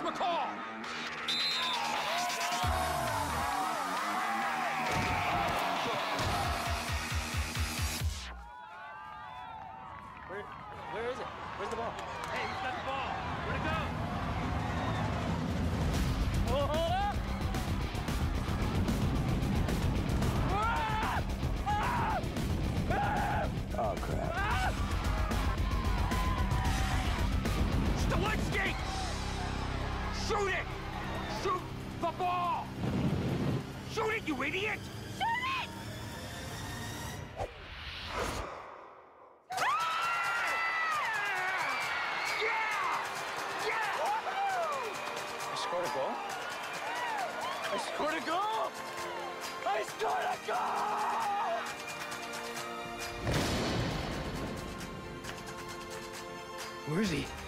McCall! Where is it? Where's the ball? Hey, who's got the ball? Where'd it go? Oh, hold up! Oh, crap. Stiles! Shoot it! Shoot the ball! Shoot it, you idiot! Shoot it! I scored a goal? I scored a goal! I scored a goal! Where is he?